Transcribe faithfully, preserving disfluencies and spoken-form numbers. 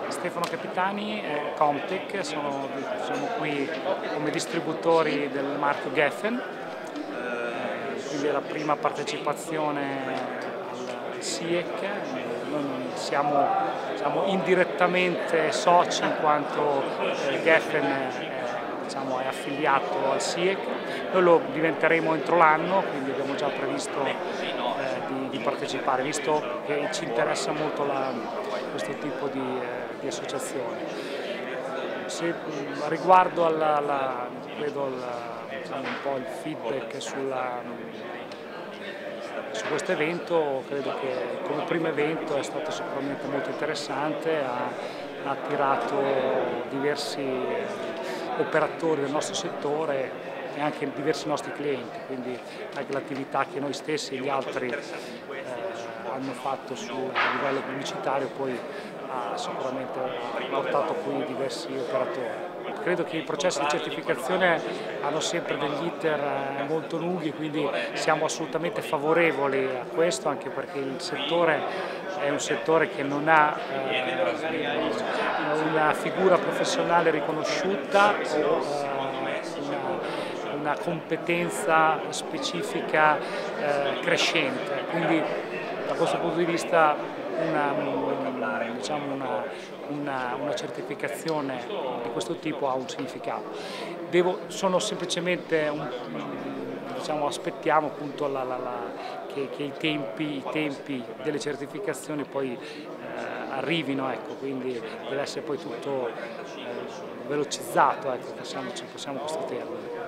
Stefano Capitani e Comtech, sono, siamo qui come distributori del marchio Geffen, eh, quindi è la prima partecipazione al S I E C. Noi siamo, siamo indirettamente soci in quanto eh, Geffen è, diciamo, è affiliato al S I E C. Noi lo diventeremo entro l'anno, quindi abbiamo già previsto eh, di, di partecipare, visto che ci interessa molto la, questo tipo di, eh, di associazione. Se, riguardo alla, alla, credo alla, diciamo, un po' il feedback sulla, su questo evento, credo che come primo evento è stato sicuramente molto interessante, ha, ha attirato diversi operatori del nostro settore e anche diversi nostri clienti, quindi anche l'attività che noi stessi e gli altri eh, hanno fatto su a livello pubblicitario poi ha sicuramente portato qui diversi operatori. Credo che i processi di certificazione hanno sempre degli iter molto lunghi, quindi siamo assolutamente favorevoli a questo, anche perché il settore è un settore che non ha eh, una figura professionale riconosciuta o eh, una, una competenza specifica eh, crescente, quindi da questo punto di vista una, diciamo una, una, una certificazione di questo tipo ha un significato. Devo, sono semplicemente un, diciamo, aspettiamo appunto la, la, la, che, che i, tempi, i tempi delle certificazioni poi eh, arrivino, ecco, quindi deve essere poi tutto eh, velocizzato, ecco, possiamo, possiamo questo termine.